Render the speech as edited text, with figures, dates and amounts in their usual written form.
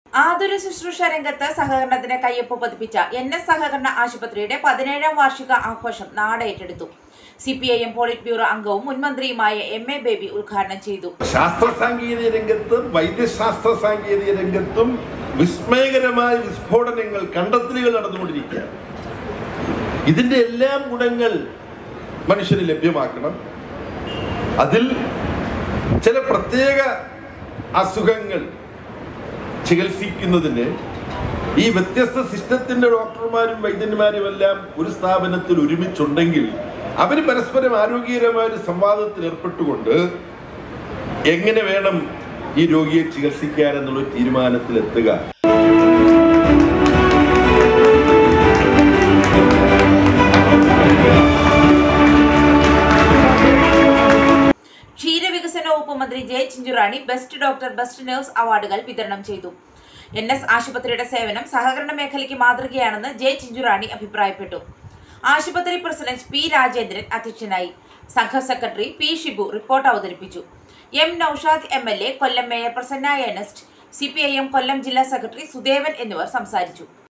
ആതുര ശുശ്രൂഷ രംഗത്ത് സഹകരണത്തിന് കയ്യൊപ്പ് പതിപ്പിച്ച NS സഹകരണ ആശുപത്രിയുടെ 17ാം വാർഷിക ആഘോഷം നാട് ഏറ്റെടുത്തു. CPIM പോളിറ്റ് ബ്യൂറോ അംഗവും മുൻമന്ത്രിയുമായ MA ബേബി ഉദ്ഘാടനം ചെയ്തു. ശാസ്ത്ര സാങ്കേതിക രംഗത്തും വൈദ്യശാസ്ത്ര സാങ്കേതിക രംഗത്തും വിസ്മയകരമായ വിസ്ഫോടനങ്ങൾ കണ്ടെത്തലുകൾ നടന്നുകൊണ്ടിരിക്കുകയാണ്. ഇതിന്റെ എല്ലാം ഗുണങ്ങൾ മനുഷ്യന് ലഭ്യമാക്കണം. അതിൽ ചില പ്രത്യേക അസുഖങ്ങൾ ചികിത്സിക്കുന്നതിന് ഈ വ്യത്യസ്ത സിസ്റ്റത്തിന്റെ ഡോക്ടർമാരും വൈദ്യന്മാരും എല്ലാം ഒരു സ്ഥാപനത്തിൽ ഒരുമിച്ചുണ്ടെങ്കിൽ അവർ പരസ്പരം ആരോഗ്യകരമായ ഒരു സംവാദത്തിൽ ഏർപ്പെട്ടുകൊണ്ട് എങ്ങനെ വേണം ഈ രോഗിയെ ചികിത്സിക്കാൻ എന്നുള്ള തീരുമാനത്തിലെത്തുക. ക്ഷീരവികസന വകുപ്പ് മന്ത്രി J Chinchurani best doctor best nurse അവാർഡുകൾ വിതരണം ചെയ്തു. NS ആശുപത്രിയുടെ സേവനം സഹകരണ മേഖലയ്ക്ക് മാതൃകയാണെന്ന് ജെ ചിഞ്ചുറാണി അഭിപ്രായപ്പെട്ടു. ആശുപത്രി പ്രസിഡന്റ് P രാജേന്ദ്രൻ അധ്യക്ഷനായി. സംഘ സെക്രട്ടറി P ഷിബു റിപ്പോർട്ട് അവതരിപ്പിച്ചു. M Noushad MLA, Kollam mayor Prasanna Ernest, CPIM Kollam ജില്ലാ സെക്രട്ടറി സുദേവൻ എന്നിവർ സംസാരിച്ചു.